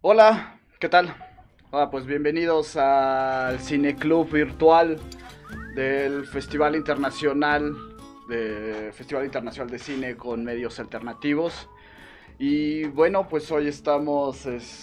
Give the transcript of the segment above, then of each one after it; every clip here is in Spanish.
Hola, ¿qué tal? Pues bienvenidos al Cineclub virtual del Festival Internacional de Cine con Medios Alternativos. Y bueno, pues hoy estamos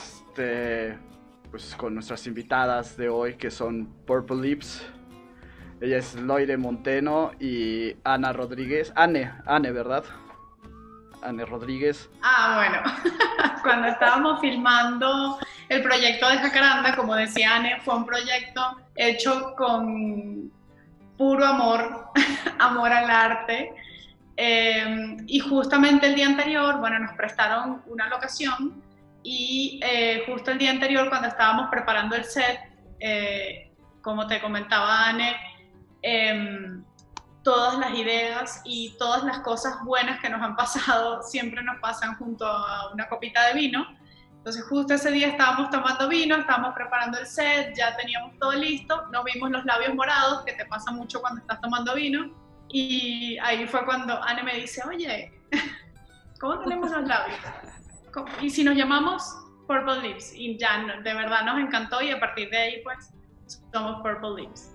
pues con nuestras invitadas de hoy, que son Purple Lips. Ella es Loire Monteno y Ana Rodríguez. Anne, ¿verdad? Anne Rodríguez. Bueno, cuando estábamos filmando el proyecto de Jacaranda, como decía Anne, fue un proyecto hecho con puro amor, amor al arte. Y justamente el día anterior, bueno, nos prestaron una locación y justo el día anterior, cuando estábamos preparando el set, como te comentaba Anne, todas las ideas y todas las cosas buenas que nos han pasado siempre nos pasan junto a una copita de vino. Entonces justo ese día estábamos tomando vino, estábamos preparando el set, ya teníamos todo listo, nos vimos los labios morados, que te pasa mucho cuando estás tomando vino, y ahí fue cuando Anne me dice, oye, ¿cómo tenemos los labios? ¿Y si nos llamamos Purple Lips? Y ya de verdad nos encantó, y a partir de ahí pues somos Purple Lips.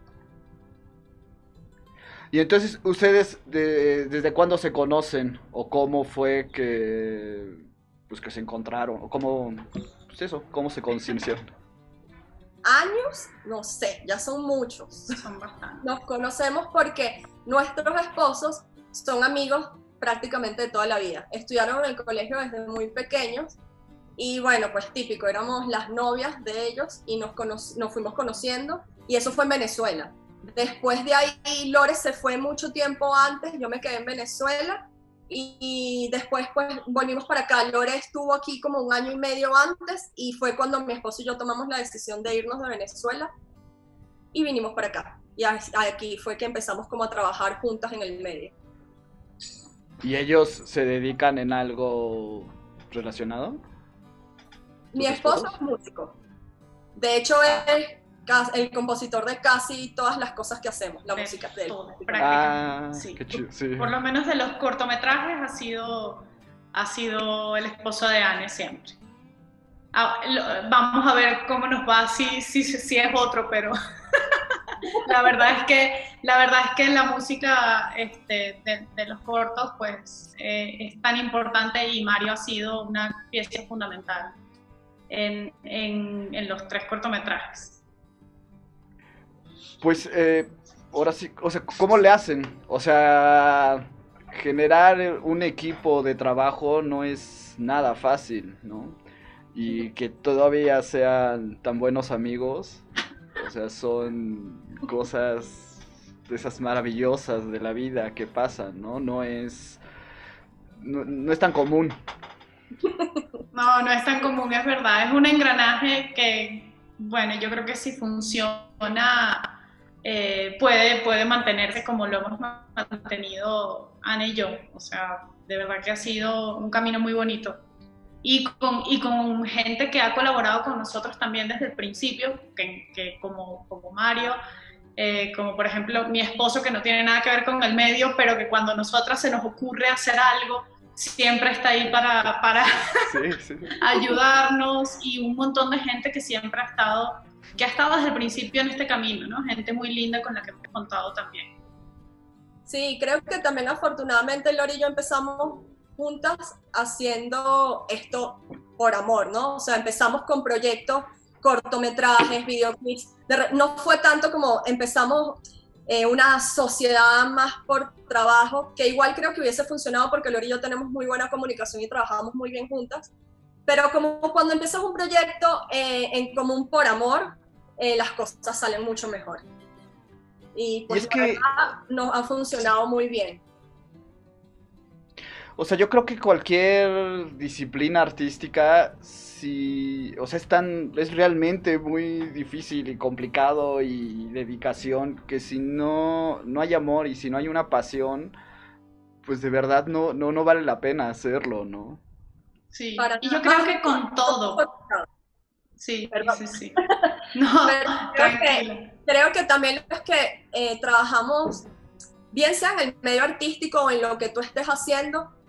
Y entonces, ¿ustedes desde cuándo se conocen? ¿O cómo fue que se encontraron? ¿O cómo se conocieron? Años, no sé, ya son muchos. Son bastantes. Nos conocemos porque nuestros esposos son amigos prácticamente de toda la vida. Estudiaron en el colegio desde muy pequeños y bueno, pues típico, éramos las novias de ellos y nos fuimos conociendo, y eso fue en Venezuela. Después de ahí, Lore se fue mucho tiempo antes, yo me quedé en Venezuela y después pues volvimos para acá. Lore estuvo aquí como un año y medio antes y fue cuando mi esposo y yo tomamos la decisión de irnos de Venezuela y vinimos para acá. Y aquí fue que empezamos como a trabajar juntas en el medio. ¿Y ellos se dedican en algo relacionado? Mi esposo es músico. De hecho, es el compositor de casi todas las cosas que hacemos, la música de él. Sí. Qué chido, sí. Por lo menos de los cortometrajes ha sido el esposo de Anne siempre. Vamos a ver cómo nos va, si es otro, pero la verdad es que la música de los cortos pues es tan importante, y Mario ha sido una pieza fundamental en los 3 cortometrajes. Pues ahora sí, o sea, ¿cómo le hacen? O sea, generar un equipo de trabajo no es nada fácil, ¿no? Y que todavía sean tan buenos amigos, o sea, son cosas de esas maravillosas de la vida que pasan, ¿no? No es tan común. No es tan común, es verdad. Es un engranaje que, bueno, yo creo que si funciona, puede mantenerse como lo hemos mantenido Ana y yo. O sea, de verdad que ha sido un camino muy bonito. Y con gente que ha colaborado con nosotros también desde el principio, que como Mario, como por ejemplo mi esposo, que no tiene nada que ver con el medio, pero que cuando nosotras se nos ocurre hacer algo, siempre está ahí para Sí. ayudarnos, y un montón de gente que siempre ha estado desde el principio en este camino, ¿no? Gente muy linda con la que hemos contado también. Sí, creo que también afortunadamente Lore y yo empezamos juntas haciendo esto por amor, ¿no? O sea, empezamos con proyectos, cortometrajes, videoclips. No fue tanto como empezamos una sociedad más por trabajo, que igual creo que hubiese funcionado porque Lore y yo tenemos muy buena comunicación y trabajamos muy bien juntas. Pero como cuando empiezas un proyecto en común por amor, las cosas salen mucho mejor. Y pues es que, verdad, nos ha funcionado muy bien. o sea, yo creo que cualquier disciplina artística, sí, o sea, es realmente muy difícil y complicado y dedicación, que si no hay amor y si no hay una pasión, pues de verdad no vale la pena hacerlo, ¿no? Sí, y yo creo que con todo. Sí, Perdón. sí. No, tranquila. Creo que también los que trabajamos, bien sea en el medio artístico o en lo que tú estés haciendo,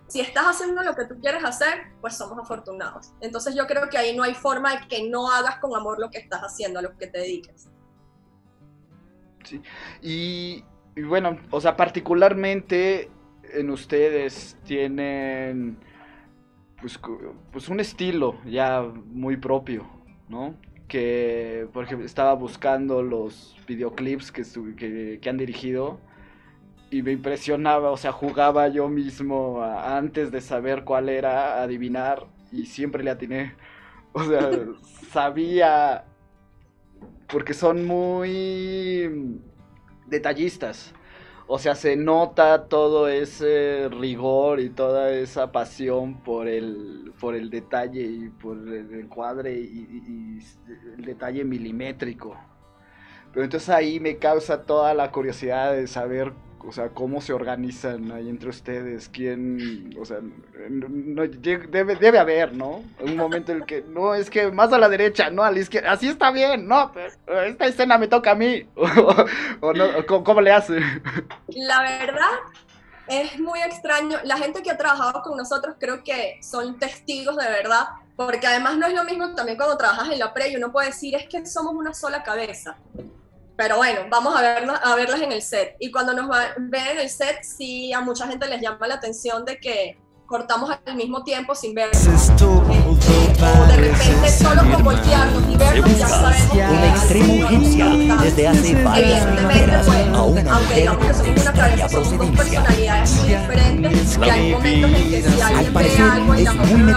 si estás haciendo lo que tú quieres hacer, pues somos afortunados. Entonces yo creo que ahí no hay forma de que no hagas con amor lo que estás haciendo, a lo que te dediques. Sí. Y bueno, o sea, particularmente en ustedes tienen pues un estilo ya muy propio, ¿no? Que, por ejemplo, estaba buscando los videoclips que han dirigido y me impresionaba, o sea, jugaba yo mismo antes de saber cuál era, adivinar, y siempre le atiné. O sea, sabía, porque son muy detallistas. O sea, se nota todo ese rigor y toda esa pasión por el detalle y por el encuadre y el detalle milimétrico. Pero entonces ahí me causa toda la curiosidad de saber, o sea, cómo se organizan ahí entre ustedes, quién, o sea, debe haber, ¿no? Un momento en el que, no, es que más a la derecha, no a la izquierda, así está bien, no, pero esta escena me toca a mí, o no, ¿cómo le hace? La verdad es muy extraño. La gente que ha trabajado con nosotros creo que son testigos de verdad, porque además no es lo mismo también cuando trabajas en la pre y uno puede decir es que somos una sola cabeza. Pero bueno, vamos a verlas en el set. Y cuando nos ven en el set, sí, a mucha gente les llama la atención de que cortamos al mismo tiempo sin vernos. O de repente solo con voltearnos y vernos ya sabemos que una extrema urgencia desde hace varias primeras décadas a una aunque mujer digamos que somos una cabeza, somos dos personalidades muy diferentes y hay momentos en que si alguien ve algo y la es muy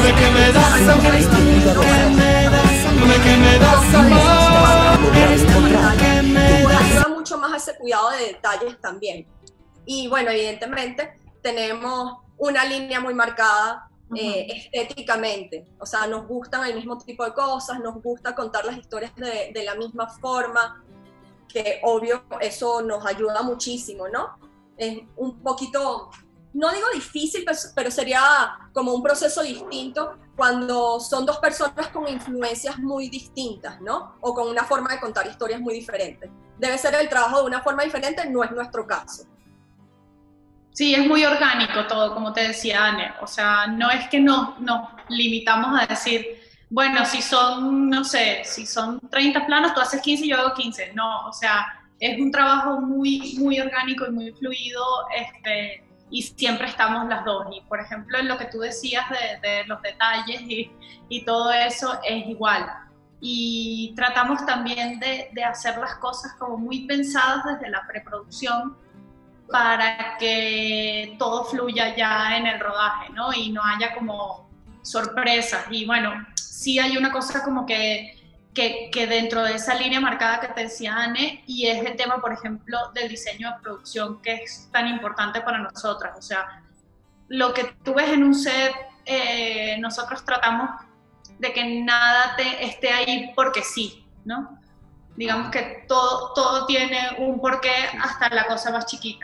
ayuda mucho más a ese cuidado de detalles también. Y bueno, evidentemente tenemos una línea muy marcada estéticamente, o sea, nos gustan el mismo tipo de cosas, nos gusta contar las historias de la misma forma, que obvio eso nos ayuda muchísimo, ¿no? Es un poquito, no digo difícil, pero sería como un proceso distinto cuando son dos personas con influencias muy distintas, ¿no? O con una forma de contar historias muy diferentes. Debe ser el trabajo de una forma diferente, no es nuestro caso. Sí, es muy orgánico todo, como te decía Anne. O sea, no es que nos limitamos a decir, bueno, si son, no sé, si son 30 planos, tú haces 15 y yo hago 15. No, o sea, es un trabajo muy, muy orgánico y muy fluido, y siempre estamos las dos. Y, por ejemplo, en lo que tú decías de los detalles y todo eso es igual. Y tratamos también de hacer las cosas como muy pensadas desde la preproducción, para que todo fluya ya en el rodaje, ¿no? Y no haya como sorpresas. Y bueno, sí hay una cosa como que dentro de esa línea marcada que te decía Anne, y es el tema, por ejemplo, del diseño de producción, que es tan importante para nosotras. O sea, lo que tú ves en un set, nosotros tratamos de que nada esté ahí porque sí, ¿no? Digamos que todo tiene un porqué, hasta la cosa más chiquita.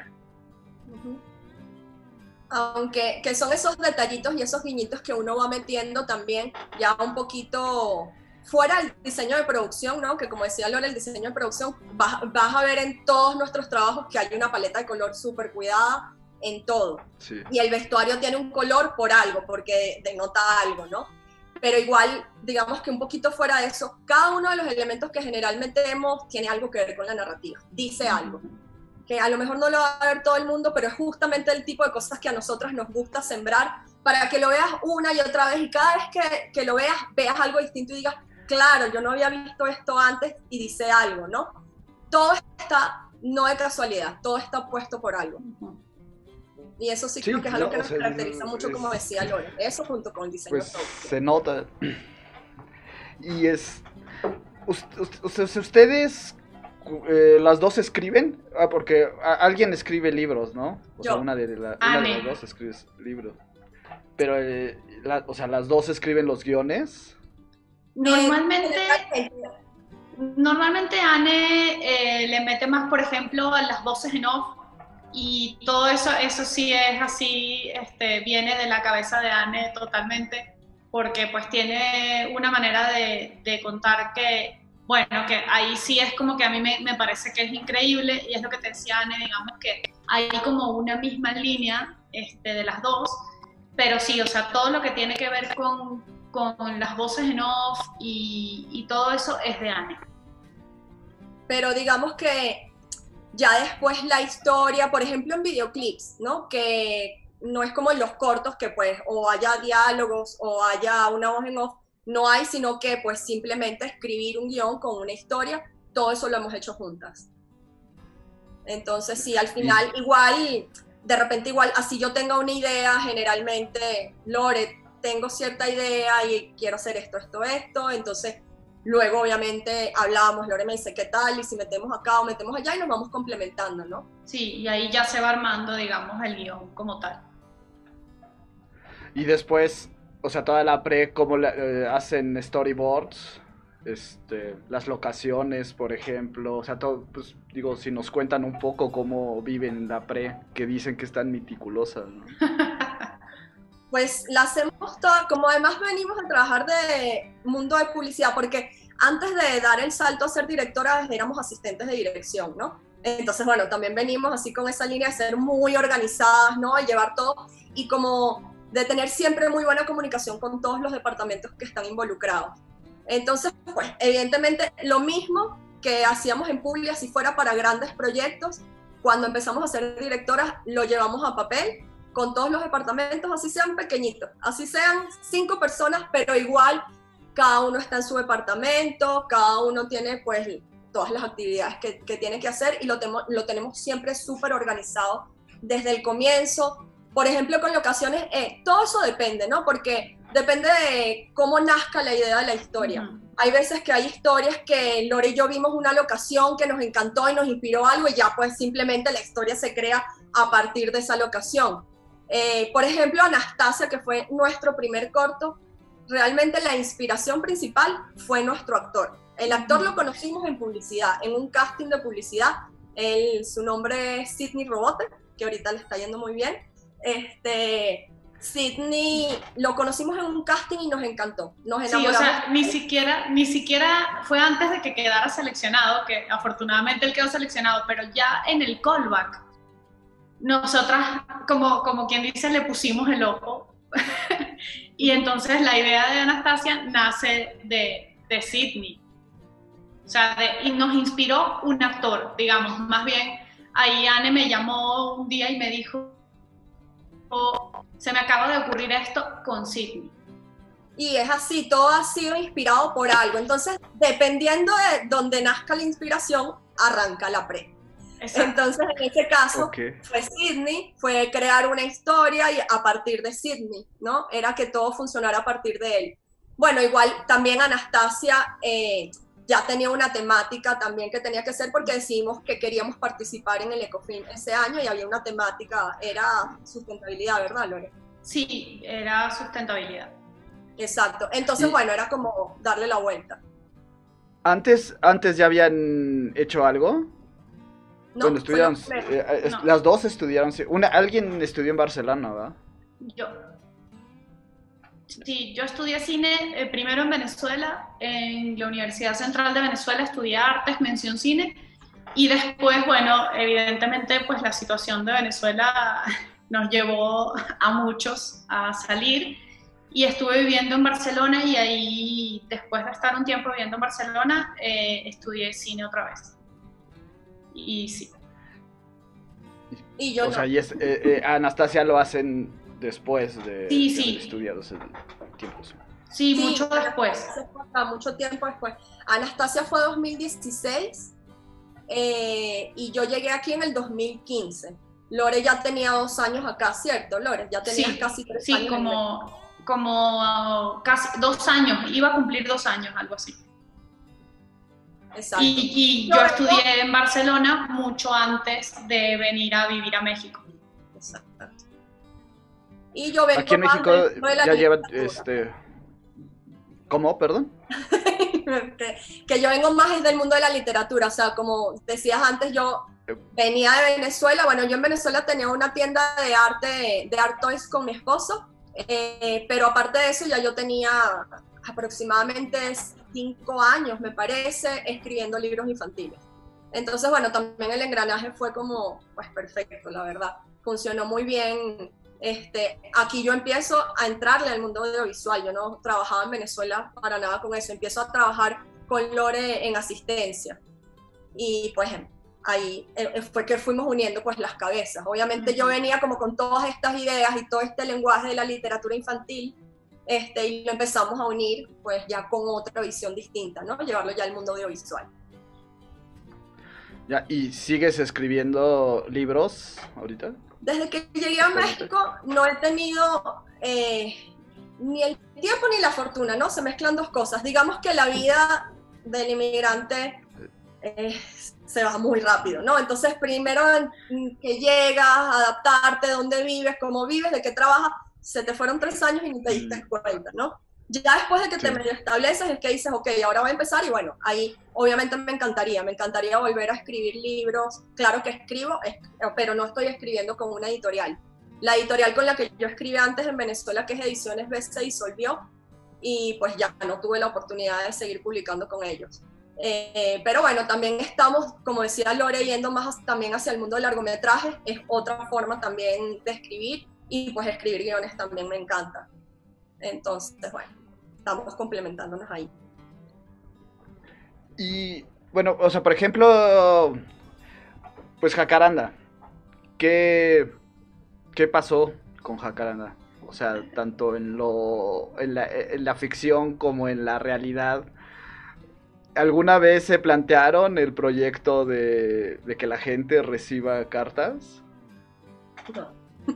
Aunque que son esos detallitos y esos guiñitos que uno va metiendo también ya un poquito fuera del diseño de producción, ¿no? Que como decía Lola, el diseño de producción vas a ver en todos nuestros trabajos que hay una paleta de color súper cuidada en todo. Sí. Y el vestuario tiene un color por algo, porque denota algo, ¿no? Pero igual, digamos que un poquito fuera de eso, cada uno de los elementos que generalmente vemos tiene algo que ver con la narrativa, dice algo. Que a lo mejor no lo va a ver todo el mundo, pero es justamente el tipo de cosas que a nosotras nos gusta sembrar para que lo veas una y otra vez y cada vez que lo veas algo distinto y digas, claro, yo no había visto esto antes y dice algo, ¿no? Todo está, no de casualidad, todo está puesto por algo. Y eso sí creo que es algo que nos caracteriza mucho, como decía Lore. Eso junto con el diseño. Pues se nota. Y ustedes... ¿las dos escriben? Porque alguien escribe libros, ¿no? O sea, una de las dos escribe libros. Pero, o sea, ¿las dos escriben los guiones? Normalmente Anne le mete más, por ejemplo, a las voces en off, y todo eso sí es así, viene de la cabeza de Anne totalmente, porque pues tiene una manera de contar que, bueno, que ahí sí es como que a mí me parece que es increíble, y es lo que te decía Anne, digamos que hay como una misma línea de las dos, Pero sí, o sea, todo lo que tiene que ver con las voces en off y todo eso es de Anne. Pero digamos que ya después la historia, por ejemplo en videoclips, ¿no? Que no es como en los cortos que pues o haya diálogos o haya una voz en off, no hay, sino que pues simplemente escribir un guión con una historia, todo eso lo hemos hecho juntas. Entonces sí, al final igual, de repente igual, así yo tenga una idea, generalmente, Lore, tengo cierta idea y quiero hacer esto, entonces luego obviamente hablamos, Lore me dice qué tal y si metemos acá o metemos allá y nos vamos complementando, ¿no? Sí, y ahí ya se va armando, digamos, el guión como tal. Y después, o sea, toda la pre, ¿cómo hacen storyboards? Las locaciones, por ejemplo, o sea, todo, pues digo, si nos cuentan un poco cómo viven la pre, que dicen que es tan meticulosa, ¿no? Pues la hacemos toda, como además venimos a trabajar de mundo de publicidad, porque antes de dar el salto a ser directora éramos asistentes de dirección, ¿no? Entonces, bueno, también venimos así con esa línea de ser muy organizadas, ¿no? Y llevar todo, y como de tener siempre muy buena comunicación con todos los departamentos que están involucrados. Entonces, pues, evidentemente, lo mismo que hacíamos en Publi, si fuera para grandes proyectos, cuando empezamos a ser directoras, lo llevamos a papel, con todos los departamentos, así sean pequeñitos, así sean 5 personas, pero igual cada uno está en su departamento, cada uno tiene pues todas las actividades que tiene que hacer y lo tenemos siempre súper organizado desde el comienzo. Por ejemplo, con locaciones, todo eso depende, ¿no? Porque depende de cómo nazca la idea de la historia. Hay veces que hay historias que Lore y yo vimos una locación que nos encantó y nos inspiró algo y ya pues simplemente la historia se crea a partir de esa locación. Por ejemplo, Anastasia, que fue nuestro primer corto, realmente la inspiración principal fue nuestro actor. El actor lo conocimos en publicidad, en un casting de publicidad. Su nombre es Sidney Robote, que ahorita le está yendo muy bien. Sidney lo conocimos en un casting y nos encantó, nos enamoramos. Sí, o sea, ni siquiera fue antes de que quedara seleccionado, que afortunadamente él quedó seleccionado, pero ya en el callback, nosotras, como quien dice, le pusimos el ojo. Y entonces la idea de Anastasia nace de Sidney. O sea, y nos inspiró un actor, digamos, más bien. Ahí Anne me llamó un día y me dijo, se me acaba de ocurrir esto con Sidney. Y es así, todo ha sido inspirado por algo. Entonces, dependiendo de donde nazca la inspiración, arranca la pre. Exacto. Entonces, en ese caso, fue Sidney, fue crear una historia y a partir de Sidney, ¿no? Era que todo funcionara a partir de él. Bueno, igual también Anastasia ya tenía una temática también que tenía que ser porque decidimos que queríamos participar en el Ecofin ese año y había una temática, era sustentabilidad, ¿verdad, Lore? Sí, era sustentabilidad. Exacto. Entonces, bueno, era como darle la vuelta. ¿Antes ya habían hecho algo? No, bueno, estudiaron, no. Las dos estudiaron, alguien estudió en Barcelona, ¿verdad? Yo. Sí, yo estudié cine primero en Venezuela, en la Universidad Central de Venezuela estudié artes, mención cine, y después, bueno, evidentemente pues la situación de Venezuela nos llevó a muchos a salir, y estuve viviendo en Barcelona, y ahí, después de estar un tiempo viviendo en Barcelona, estudié cine otra vez. Y sí. Y yo o sea, y Anastasia lo hacen después de haber estudiado ese tiempo. Sí, mucho después. Mucho tiempo después. Anastasia fue 2016 y yo llegué aquí en el 2015. Lore ya tenía 2 años acá, ¿cierto, Lore? Ya tenías casi 3 años. Sí, como casi 2 años, iba a cumplir 2 años, algo así. Exacto. Y yo estudié en Barcelona mucho antes de venir a vivir a México. Exacto. Y yo vengo aquí en México ya llevan ¿Cómo? Perdón. que yo vengo más desde el mundo de la literatura, o sea, como decías antes, yo venía de Venezuela. Bueno, yo en Venezuela tenía una tienda de art toys con mi esposo, pero aparte de eso ya yo tenía aproximadamente 5 años, me parece, escribiendo libros infantiles. Entonces, bueno, también el engranaje fue como, pues perfecto, la verdad. Funcionó muy bien Aquí yo empiezo a entrarle al mundo audiovisual. Yo no trabajaba en Venezuela para nada con eso. Empiezo a trabajar con Lore en asistencia. Y pues ahí fue que fuimos uniendo pues las cabezas. Obviamente yo venía como con todas estas ideas y todo este lenguaje de la literatura infantil, y lo empezamos a unir pues ya con otra visión distinta, ¿no? Llevarlo ya al mundo audiovisual. Ya, ¿y sigues escribiendo libros ahorita? Desde que llegué a México no he tenido ni el tiempo ni la fortuna, ¿no? Se mezclan dos cosas. Digamos que la vida del inmigrante se va muy rápido, ¿no? Entonces, primero que llegas, adaptarte, dónde vives, cómo vives, de qué trabajas, se te fueron 3 años y ni te diste cuenta, ¿no? Ya después de que te medio estableces es que dices, ok, ahora voy a empezar, y bueno, ahí obviamente me encantaría volver a escribir libros. Claro que escribo, pero no estoy escribiendo con una editorial. La editorial con la que yo escribí antes en Venezuela, que es Ediciones B, se disolvió, y pues ya no tuve la oportunidad de seguir publicando con ellos. Pero bueno, también estamos, como decía Lore, yendo más también hacia el mundo del largometraje. Es otra forma también de escribir, y pues escribir guiones también me encanta. Entonces, bueno, estamos complementándonos ahí. Y bueno, o sea, por ejemplo, pues Jacaranda, ¿qué pasó con Jacaranda? O sea, tanto en la ficción como en la realidad. ¿Alguna vez se plantearon el proyecto de que la gente reciba cartas? No.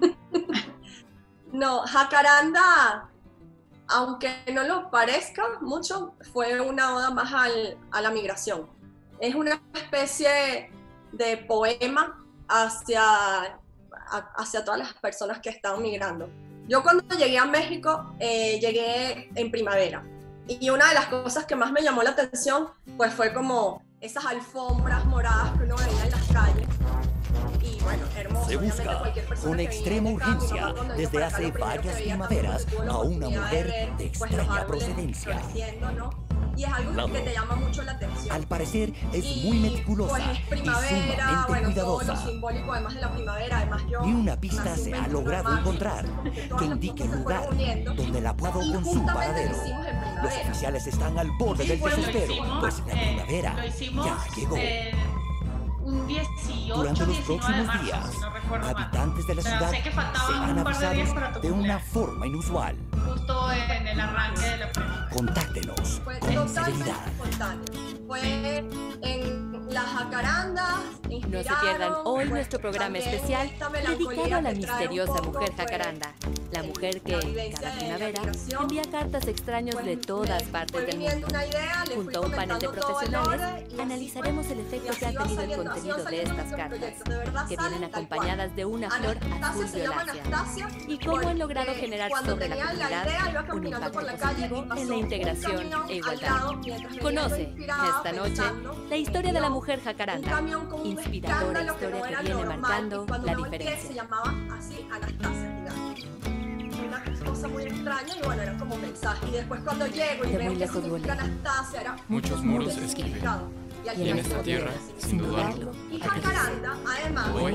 No, Jacaranda, aunque no lo parezca mucho, fue una oda más a la migración. Es una especie de poema hacia todas las personas que están migrando. Yo cuando llegué a México, llegué en primavera. Y una de las cosas que más me llamó la atención, pues fue como esas alfombras moradas que uno veía en las calles. Y bueno, hermoso. Se busca con extrema urgencia desde hace varias primaveras a una mujer de extraña procedencia. ¿No? Y es algo que te llama mucho la atención. Al parecer es muy meticulosa pues es primavera, y sumamente bueno, todo cuidadosa. lo simbólico además de la primavera, además yo... Ni una pista se ha logrado encontrar que indique el lugar donde la puedo con su paradero. Los oficiales están al borde del desespero, pues la primavera ya llegó. Un 18, durante los 19 de próximos marzo, días, si no recuerdo mal. habitantes de la ciudad sé que faltaban serán un par de días para avisados tu de una cumpleaños, forma inusual. justo en el arranque de la primavera. Contáctenos Fue con totalmente serenidad. espontáneo. Fue en las jacarandas. No se pierdan hoy nuestro programa especial dedicado a la misteriosa mujer jacaranda, la mujer que, cada primavera, envía cartas a extraños de todas partes del mundo. Junto a un panel de profesionales, analizaremos el efecto que ha tenido el contenido de estas cartas, que vienen acompañadas de una flor azul violácea, y cómo han logrado generar sobre la comunidad un impacto positivo en la integración e igualdad. Conoce, esta noche, la historia de la mujer jacaranda, inspiradora historia que viene marcando la diferencia. Se llamaba así Anastasia, digamos. Una cosa muy extraña, y bueno, era como un mensaje. Y después cuando llego y veo que significa Anastasia, era muchos muros escriben. Y en esta tierra, sin dudarlo, y Jacaranda, además, hoy,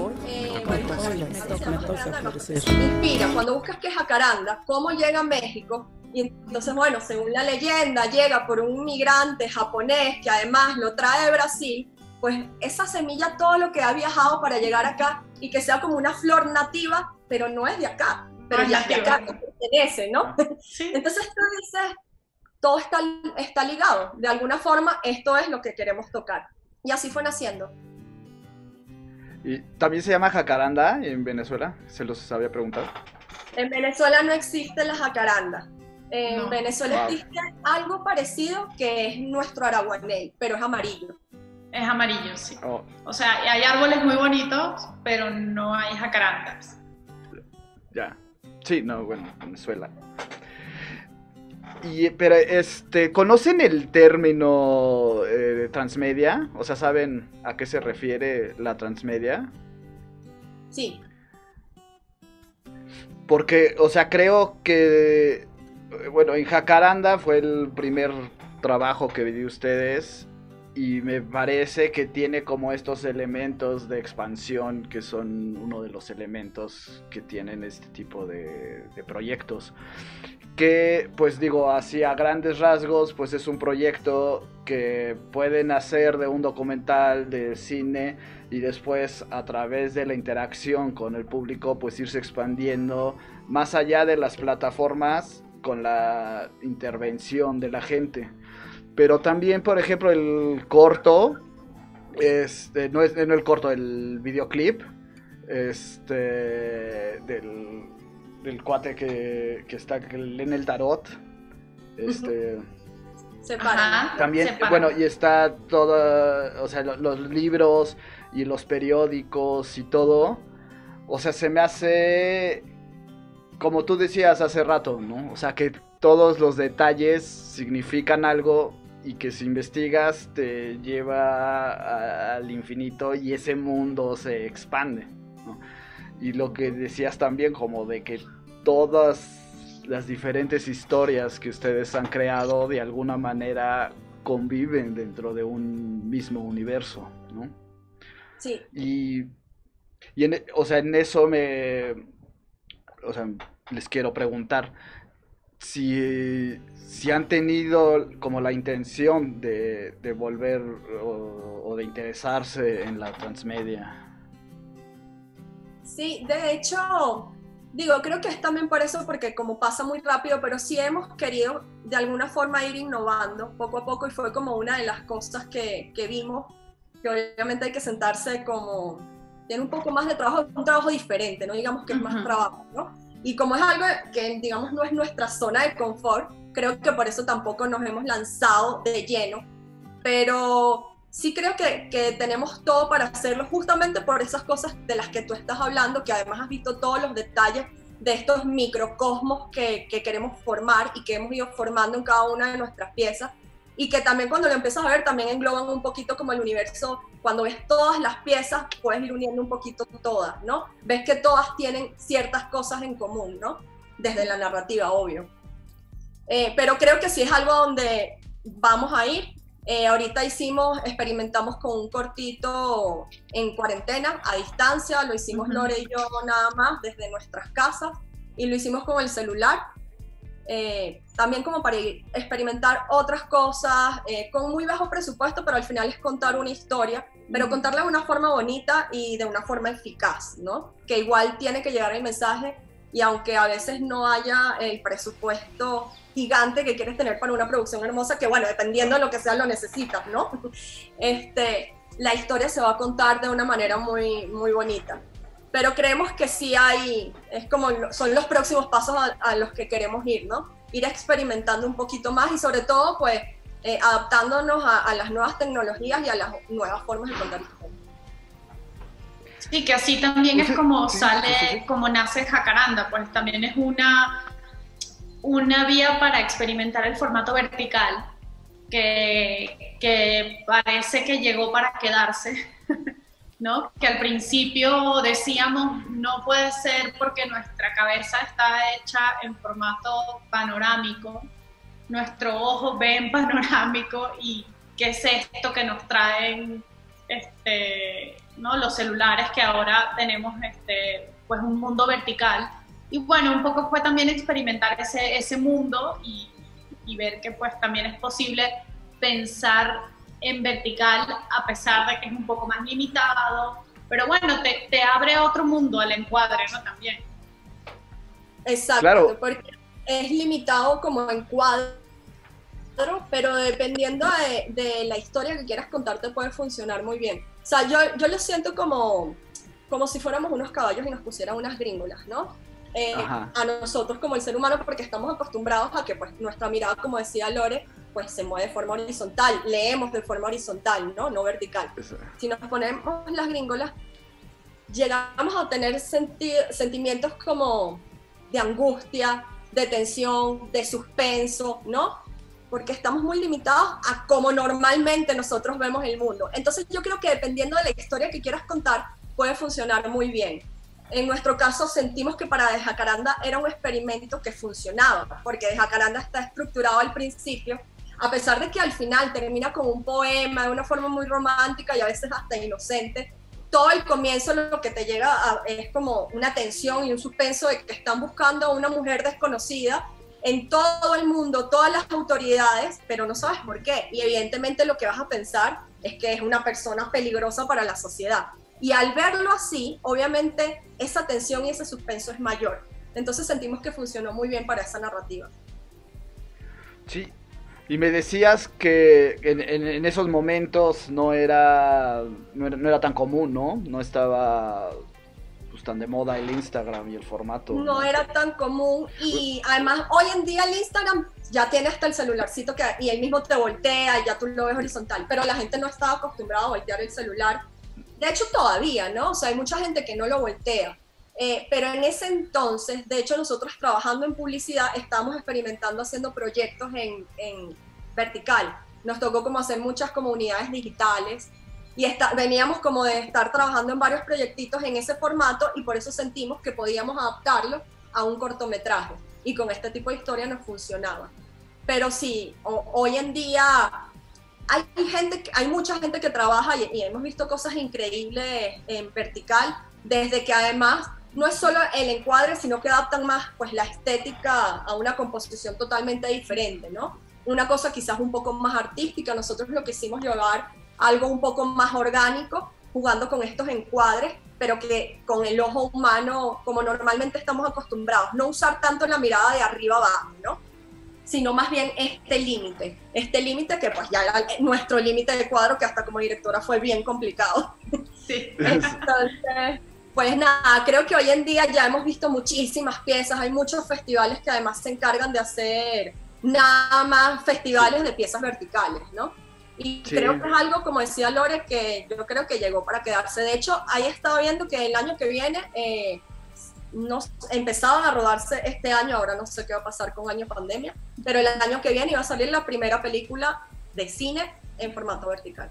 inspira. Cuando buscas qué es Jacaranda, cómo llega a México, y entonces, bueno, según la leyenda, llega por un migrante japonés que además lo trae de Brasil. Pues esa semilla, todo lo que ha viajado para llegar acá, y que sea como una flor nativa, pero no es de acá, pero ya es de acá, que pertenece, ¿no? Sí. Entonces tú dices, todo está ligado. De alguna forma, esto es lo que queremos tocar. Y así fue naciendo. ¿Y también se llama Jacaranda en Venezuela? ¿Se los había preguntado? En Venezuela no existe la jacaranda. En No. Venezuela existe algo parecido, que es nuestro araguaney, pero es amarillo. Es amarillo, sí. Oh, O sea, hay árboles muy bonitos, pero no hay jacarandas. ya. Sí, no, bueno, Venezuela. Pero, ¿conocen el término transmedia? O sea, ¿saben a qué se refiere la transmedia? Sí. Porque, o sea, creo que, bueno, en Jacaranda fue el primer trabajo que vi de ustedes y me parece que tiene como estos elementos de expansión que son uno de los elementos que tienen este tipo de proyectos. Que, pues digo, así a grandes rasgos, pues es un proyecto que pueden hacer de un documental de cine y después a través de la interacción con el público, pues irse expandiendo más allá de las plataformas con la intervención de la gente. Pero también, por ejemplo, el corto, no el corto, el videoclip, del cuate que está en el tarot, también, bueno, y está todo, o sea, los libros y los periódicos y todo, o sea, se me hace, como tú decías hace rato, ¿no? O sea, que todos los detalles significan algo y que si investigas te lleva al infinito y ese mundo se expande, ¿no? Y lo que decías también, como de que todas las diferentes historias que ustedes han creado de alguna manera conviven dentro de un mismo universo, ¿no? Sí. O sea, en eso les quiero preguntar si han tenido como la intención de volver o de interesarse en la transmedia. Sí, de hecho, digo, creo que es también por eso, porque como pasa muy rápido, pero sí hemos querido de alguna forma ir innovando poco a poco, y fue como una de las cosas que vimos, que obviamente hay que sentarse como, tiene un poco más de trabajo, un trabajo diferente, no digamos que es más trabajo, ¿no? Y como es algo que, digamos, no es nuestra zona de confort, creo que por eso tampoco nos hemos lanzado de lleno, pero sí creo que tenemos todo para hacerlo, justamente por esas cosas de las que tú estás hablando, que además has visto todos los detalles de estos microcosmos que queremos formar y que hemos ido formando en cada una de nuestras piezas, y que también cuando lo empiezas a ver también engloban un poquito como el universo. Cuando ves todas las piezas puedes ir uniendo un poquito todas, ¿no? Ves que todas tienen ciertas cosas en común, ¿no? Desde la narrativa, obvio. Pero creo que sí es algo donde vamos a ir. Ahorita experimentamos con un cortito en cuarentena, a distancia, lo hicimos Lore y yo nada más desde nuestras casas, y lo hicimos con el celular. También como para experimentar otras cosas, con muy bajo presupuesto, pero al final es contar una historia, pero contarla de una forma bonita y de una forma eficaz, ¿no? Que igual tiene que llegar el mensaje, y aunque a veces no haya el presupuesto gigante que quieres tener para una producción hermosa, que bueno, dependiendo de lo que sea lo necesitas, ¿no? La historia se va a contar de una manera muy, muy bonita. Pero creemos que sí es como son los próximos pasos a los que queremos ir, ¿no? Ir experimentando un poquito más y sobre todo, pues, adaptándonos a las nuevas tecnologías y a las nuevas formas de contar historias. Sí, que así también es como como nace Jacaranda, pues también es una vía para experimentar el formato vertical que parece que llegó para quedarse, ¿no? Que al principio decíamos no puede ser porque nuestra cabeza está hecha en formato panorámico, nuestro ojo ve en panorámico, y qué es esto que nos traen ¿no? los celulares, que ahora tenemos pues un mundo vertical. Y bueno, un poco fue también experimentar ese mundo y ver que pues también es posible pensar en vertical, a pesar de que es un poco más limitado, pero bueno, te abre otro mundo al encuadre, ¿no? También. Exacto, claro. Porque es limitado como encuadre, pero dependiendo de la historia que quieras contar te puede funcionar muy bien. O sea, yo lo siento como si fuéramos unos caballos y nos pusieran unas gringolas, ¿no? A nosotros como el ser humano, porque estamos acostumbrados a que pues nuestra mirada, como decía Lore, pues se mueve de forma horizontal, leemos de forma horizontal, no vertical. Si nos ponemos las gringolas, llegamos a tener sentimientos como de angustia, de tensión, de suspenso, ¿no? Porque estamos muy limitados a cómo normalmente nosotros vemos el mundo. Entonces yo creo que dependiendo de la historia que quieras contar, puede funcionar muy bien. En nuestro caso sentimos que para De Jacaranda era un experimento que funcionaba, porque De Jacaranda está estructurado al principio a pesar de que al final termina con un poema de una forma muy romántica y a veces hasta inocente, todo el comienzo lo que te llega es como una tensión y un suspenso de que están buscando a una mujer desconocida en todo el mundo, todas las autoridades, pero no sabes por qué. Y evidentemente lo que vas a pensar es que es una persona peligrosa para la sociedad. Y al verlo así, obviamente esa tensión y ese suspenso es mayor. Entonces sentimos que funcionó muy bien para esa narrativa. Sí, y me decías que en esos momentos no era tan común, ¿no? No estaba pues tan de moda el Instagram y el formato. No era tan común, y además hoy en día el Instagram ya tiene hasta el celularcito y él mismo te voltea y ya tú lo ves horizontal, pero la gente no estaba acostumbrada a voltear el celular. De hecho todavía, ¿no? O sea, hay mucha gente que no lo voltea. Pero en ese entonces, de hecho nosotros trabajando en publicidad estábamos experimentando haciendo proyectos en vertical. Nos tocó como hacer muchas comunidades digitales y veníamos como de estar trabajando en varios proyectitos en ese formato, y por eso sentimos que podíamos adaptarlo a un cortometraje, y con este tipo de historia nos funcionaba. Pero sí, hoy en día hay mucha gente que trabaja y hemos visto cosas increíbles en vertical, desde que además no es solo el encuadre, sino que adaptan más pues la estética a una composición totalmente diferente, ¿no? Una cosa quizás un poco más artística. Nosotros lo que hicimos llevar algo un poco más orgánico, jugando con estos encuadres, pero que con el ojo humano, como normalmente estamos acostumbrados, no usar tanto la mirada de arriba abajo, ¿no? Sino más bien este límite que pues ya era nuestro límite de cuadro, que hasta como directora fue bien complicado. Sí. Entonces, pues nada, creo que hoy en día ya hemos visto muchísimas piezas, hay muchos festivales que además se encargan de hacer nada más festivales de piezas verticales, ¿no? Y sí, creo que es algo, como decía Lore, que yo creo que llegó para quedarse. De hecho, ahí estaba viendo que el año que viene empezaban a rodarse este año, ahora no sé qué va a pasar con año pandemia, pero el año que viene iba a salir la primera película de cine en formato vertical.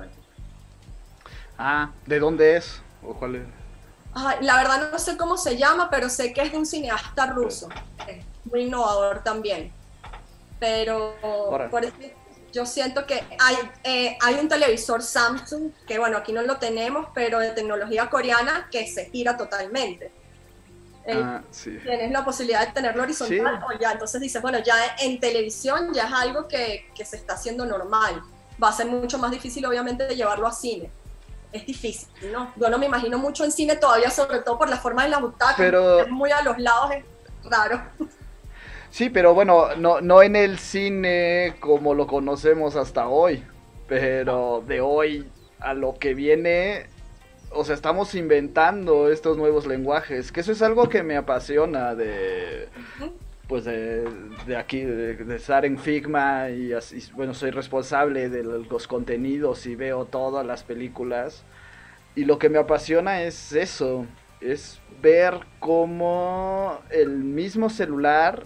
Ah, ¿de dónde es? ¿O cuál es? La verdad no sé cómo se llama, pero sé que es de un cineasta ruso, muy innovador también. Pero por eso yo siento que hay un televisor Samsung, que bueno, aquí no lo tenemos, pero de tecnología coreana, que se gira totalmente. Sí. Tienes la posibilidad de tenerlo horizontal, sí, o ya, entonces dices, bueno, ya en televisión ya es algo que se está haciendo normal. Va a ser mucho más difícil, obviamente, de llevarlo a cine. Es difícil, ¿no? Yo no me imagino mucho en cine todavía, sobre todo por la forma de la butaca, pero es muy a los lados, es raro. Sí, pero bueno, no en el cine como lo conocemos hasta hoy, pero de hoy a lo que viene, o sea, estamos inventando estos nuevos lenguajes, que eso es algo que me apasiona pues de aquí, de estar en Figma, y así, bueno, soy responsable de los contenidos y veo todas las películas, y lo que me apasiona es eso, es ver cómo el mismo celular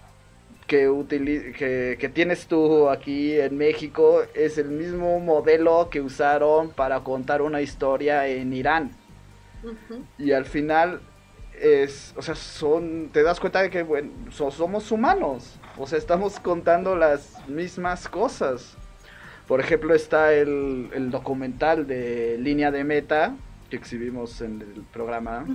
que tienes tú aquí en México es el mismo modelo que usaron para contar una historia en Irán. Y al final o sea, te das cuenta de que bueno, somos humanos, o sea, estamos contando las mismas cosas. Por ejemplo, está el documental de Línea de Meta que exhibimos en el programa.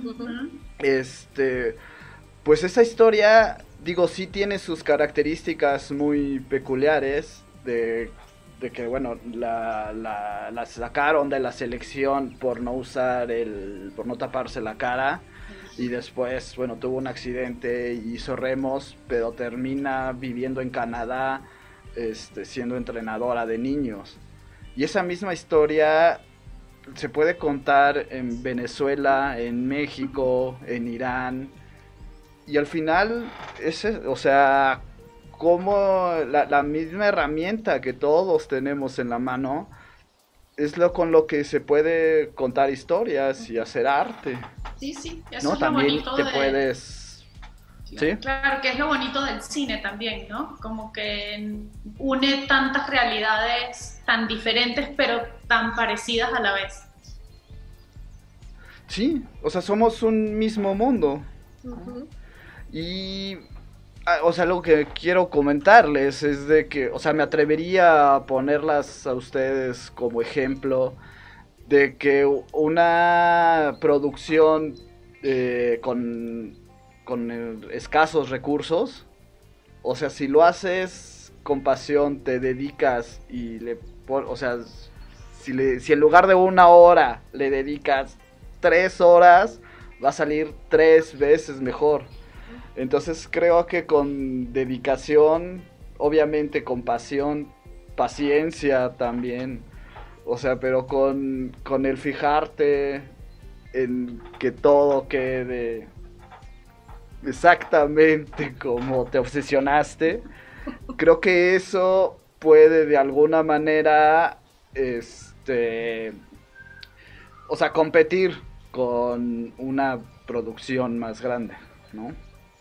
Pues esa historia, digo, sí tiene sus características muy peculiares de que, bueno, la sacaron de la selección por no por no taparse la cara, y después, bueno, tuvo un accidente y hizo remos, pero termina viviendo en Canadá, siendo entrenadora de niños. Y esa misma historia se puede contar en Venezuela, en México, en Irán. Y al final, o sea, como la misma herramienta que todos tenemos en la mano, es con lo que se puede contar historias y hacer arte. Sí, eso es también lo bonito te puedes... ¿Sí? Claro, que es lo bonito del cine también, ¿no? Como que une tantas realidades tan diferentes, pero tan parecidas a la vez. Sí, o sea, somos un mismo mundo. Y o sea, lo que quiero comentarles es de que, o sea, me atrevería a ponerlas a ustedes como ejemplo de que una producción con escasos recursos, o sea, si lo haces con pasión, te dedicas y o sea, si en lugar de 1 hora le dedicas 3 horas, va a salir 3 veces mejor. Entonces creo que con dedicación, obviamente con pasión, paciencia también, o sea, pero con el fijarte en que todo quede exactamente como te obsesionaste, creo que eso puede de alguna manera, o sea, competir con una producción más grande, ¿no?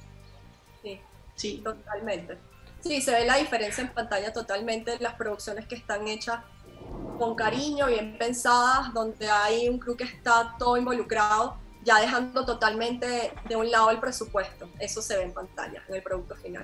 Sí, totalmente. Sí, se ve la diferencia en pantalla totalmente, las producciones que están hechas con cariño, bien pensadas, donde hay un crew que está todo involucrado, ya dejando totalmente de un lado el presupuesto. Eso se ve en pantalla, en el producto final.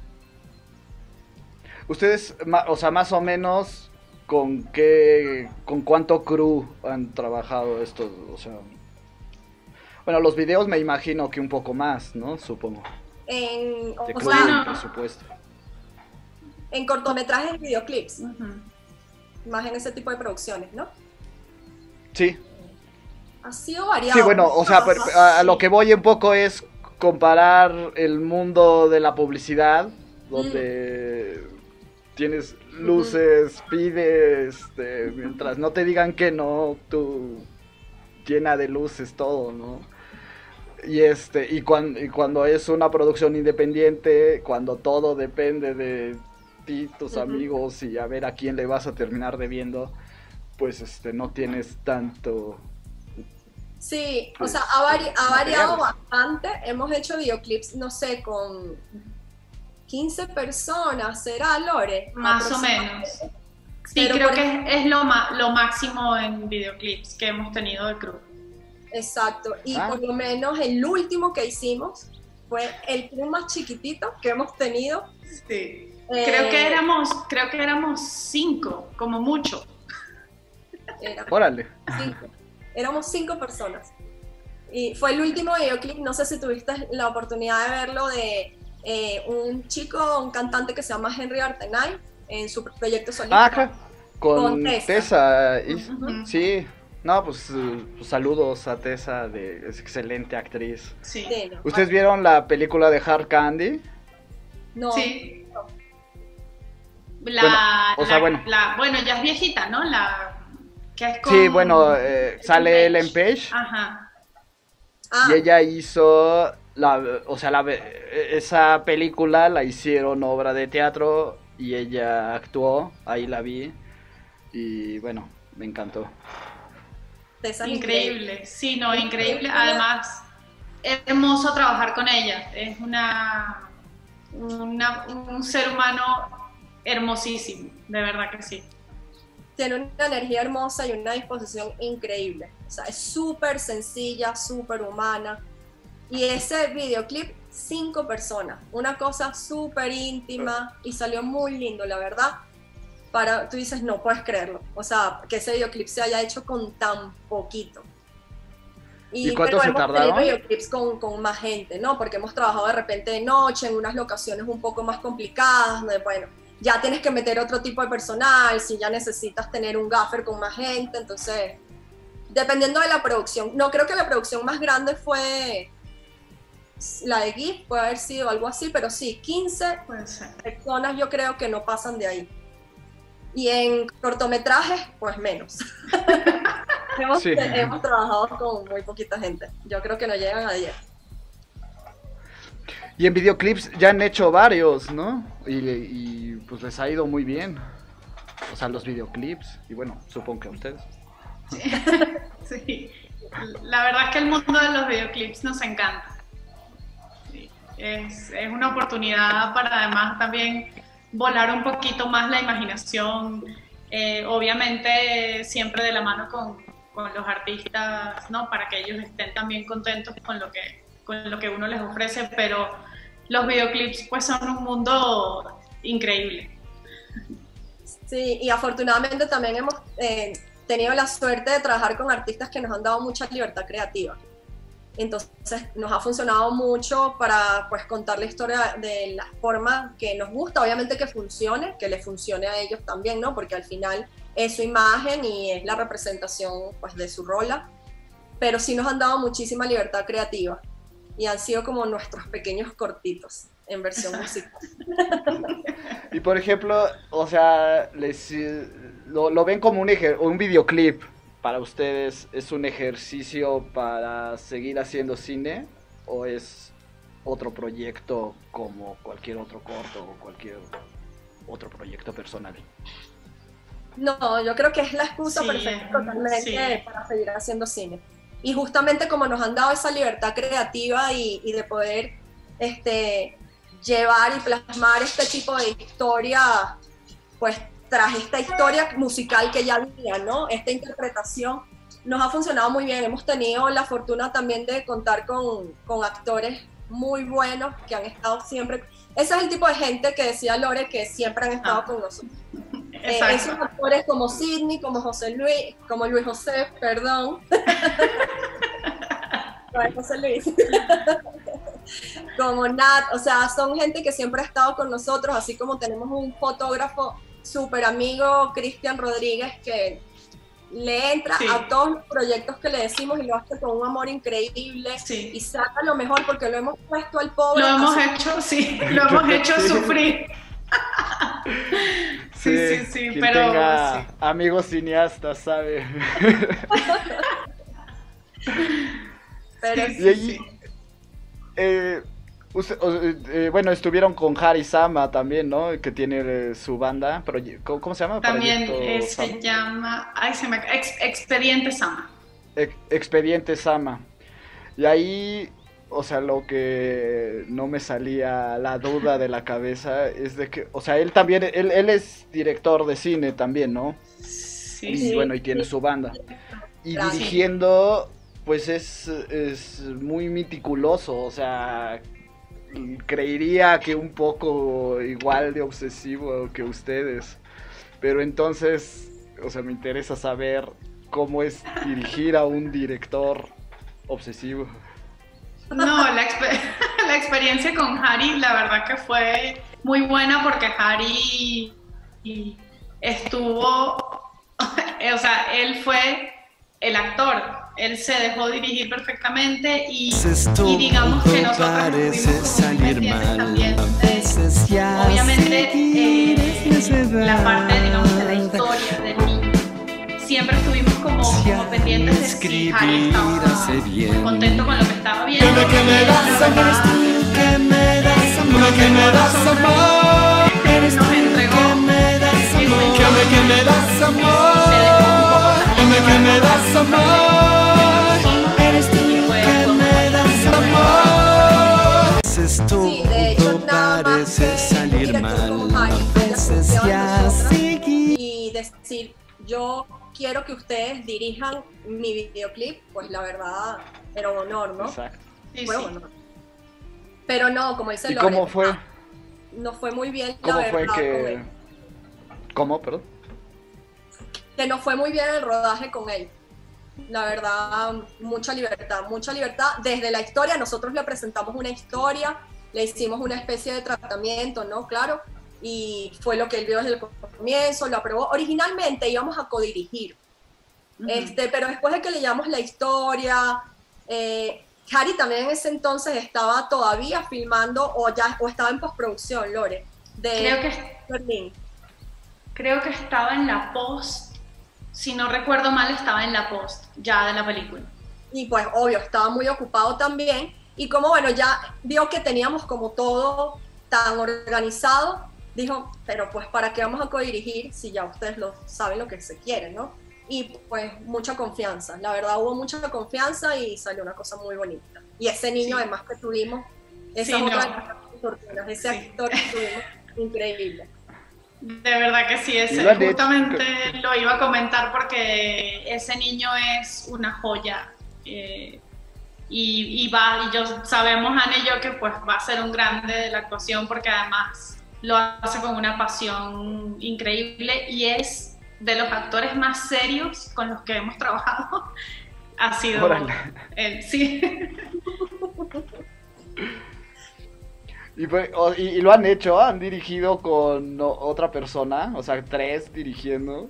Ustedes, o sea, más o menos, con cuánto crew han trabajado esto, o sea... Bueno, los videos me imagino que un poco más, ¿no? Supongo. En presupuesto. En cortometrajes y videoclips. Más en ese tipo de producciones, ¿no? Sí. Ha sido variado. Sí, bueno, o sea, a lo que voy un poco es comparar el mundo de la publicidad, donde tienes luces, pides, mientras no te digan que no, tú llena de luces todo, ¿no? Y cuando es una producción independiente, cuando todo depende de ti, tus amigos y a ver a quién le vas a terminar debiendo, pues no tienes tanto. Sí, pues, o sea, ha variado bastante. Hemos hecho videoclips, no sé, con 15 personas, ¿será, Lore? Más o menos. Sí, pero creo que es lo máximo en videoclips que hemos tenido de crew. Exacto, y por lo menos el último que hicimos fue el crew más chiquitito que hemos tenido. Sí. Creo que éramos 5, como mucho. Órale. 5. Éramos 5 personas. Y fue el último videoclip, no sé si tuviste la oportunidad de verlo, de un chico, un cantante que se llama Henry Artenay, en su proyecto solista. Ajá, con Tessa. Sí. No, pues saludos a Tessa, es excelente actriz. Sí. ¿Ustedes vieron la película de Hard Candy? No. Sí. Bueno, ya es viejita, ¿no? Que es con... Sí, bueno, sale Ellen Page. Ajá. Y ella hizo esa película la hicieron obra de teatro y ella actuó, ahí la vi y bueno, me encantó. Increíble, sí, no, increíble. Además, es hermoso trabajar con ella. Es un ser humano hermosísimo, de verdad que sí. Tiene una energía hermosa y una disposición increíble. O sea, es súper sencilla, súper humana. Y ese videoclip, 5 personas. Una cosa súper íntima y salió muy lindo, la verdad. Tú dices, no puedes creerlo. O sea, que ese videoclip se haya hecho con tan poquito. ¿Y cuánto se tardaron? Hemos tenido videoclips con más gente, ¿no? Porque hemos trabajado de repente de noche, en unas locaciones un poco más complicadas, donde, bueno, ya tienes que meter otro tipo de personal, si ya necesitas tener un gaffer con más gente, entonces, dependiendo de la producción. No creo que la producción más grande fue la de GIF, puede haber sido algo así, pero sí, 15 personas yo creo que no pasan de ahí. Y en cortometrajes, pues menos. Hemos trabajado con muy poquita gente. Yo creo que no llegan a 10. Y en videoclips ya han hecho varios, ¿no? Y pues les ha ido muy bien. O sea, los videoclips. Y bueno, supongo que a ustedes. Sí. La verdad es que el mundo de los videoclips nos encanta. Sí. Es una oportunidad para además también volar un poquito más la imaginación, obviamente siempre de la mano con los artistas, ¿no? Para que ellos estén también contentos con lo que uno les ofrece, pero los videoclips pues son un mundo increíble. Sí, y afortunadamente también hemos tenido la suerte de trabajar con artistas que nos han dado mucha libertad creativa. Entonces nos ha funcionado mucho para pues contar la historia de la forma que nos gusta, obviamente que funcione, que les funcione a ellos también, ¿no? Porque al final es su imagen y es la representación pues de su rola, pero sí nos han dado muchísima libertad creativa y han sido como nuestros pequeños cortitos en versión musical. Y por ejemplo, o sea, lo ven como un videoclip. ¿Para ustedes es un ejercicio para seguir haciendo cine o es otro proyecto como cualquier otro corto o cualquier otro proyecto personal? No, yo creo que es la excusa perfecta totalmente para seguir haciendo cine. Y justamente como nos han dado esa libertad creativa y de poder llevar y plasmar este tipo de historia, pues tras esta historia musical que ya había, ¿no? Esta interpretación nos ha funcionado muy bien. Hemos tenido la fortuna también de contar con actores muy buenos que han estado siempre. Ese es el tipo de gente que decía Lore que siempre han estado con nosotros. Esos actores como Sidney, como Luis José, perdón. José Luis. Como Nat, o sea, son gente que siempre ha estado con nosotros, así como tenemos un fotógrafo súper amigo, Cristian Rodríguez, que le entra a todos los proyectos que le decimos y lo hace con un amor increíble y saca lo mejor porque lo hemos puesto al pobre. Lo hemos hecho sufrir. Sí, quien pero tenga amigos cineastas, sabe. Pero y allí, bueno, estuvieron con Harry Sama también, ¿no? Que tiene su banda. ¿Cómo se llama? También se llama Expediente Sama. Expediente Sama. Y ahí, o sea, lo que no me salía la duda de la cabeza es de que, o sea, él también, él es director de cine también, ¿no? Sí. Y bueno, y tiene su banda. Y dirigiendo, pues es muy meticuloso, o sea, creería que un poco igual de obsesivo que ustedes, pero entonces, o sea, me interesa saber cómo es dirigir a un director obsesivo. No, la experiencia con Harry, la verdad que fue muy buena porque Harry estuvo, o sea, él fue el actor, él se dejó dirigir perfectamente y digamos que nosotros estuvimos salir mal también. Obviamente la parte, digamos, de la historia del niño. Siempre estuvimos como pendientes de si Harry estaba contento con lo que estaba viendo. Que me das amor, que me das amor, que me das amor. Nos entregó que me das amor, que me das amor, que me das amor. Eres tú que me das amor. Sí, de hecho nada más que salir mal a veces ya seguí y decir yo quiero que ustedes dirijan mi videoclip, pues la verdad era un honor, ¿no? Exacto. Fue un honor. Pero no, como dice ¿Y Lore, cómo fue? No fue muy bien, ¿Cómo la verdad. fue que...? ¿Cómo, perdón? Que no fue muy bien el rodaje con él. La verdad, mucha libertad. Desde la historia, nosotros le presentamos una historia, le hicimos una especie de tratamiento, ¿no? Claro. Y fue lo que él vio desde el comienzo, lo aprobó. Originalmente íbamos a codirigir, pero después de que le llevamos la historia, Harry también en ese entonces estaba todavía filmando o estaba en postproducción, Lore, de Berlín. Creo que estaba en la post, si no recuerdo mal, estaba en la post ya de la película. Y pues obvio, estaba muy ocupado también. Y como bueno, ya vio que teníamos como todo tan organizado, dijo, pero pues ¿para qué vamos a codirigir si ya ustedes saben lo que se quiere, ¿no? Y pues mucha confianza, la verdad hubo mucha confianza y salió una cosa muy bonita. Y ese niño además que tuvimos, ese actor que tuvimos, increíble. De verdad que sí, justamente lo iba a comentar porque ese niño es una joya. y sabemos, Ana y yo, que pues va a ser un grande de la actuación, porque además lo hace con una pasión increíble y es de los actores más serios con los que hemos trabajado. Ha sido él, sí. Y lo han hecho, han dirigido con otra persona, o sea, 3 dirigiendo.